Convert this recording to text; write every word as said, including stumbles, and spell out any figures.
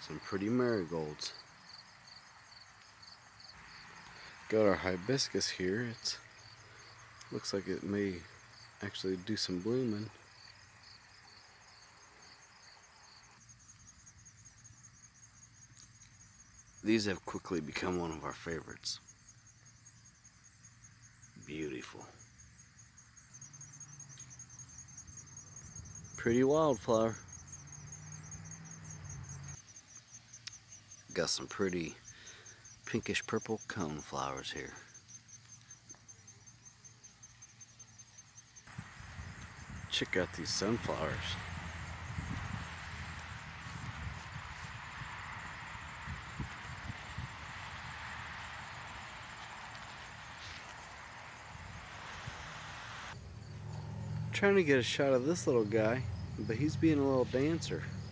Some pretty marigolds. Got our hibiscus here. It looks like it may actually do some blooming. These have quickly become one of our favorites. Beautiful. Pretty wildflower. Got some pretty pinkish purple cone flowers here. Check out these sunflowers. Trying to get a shot of this little guy, but he's being a little dancer.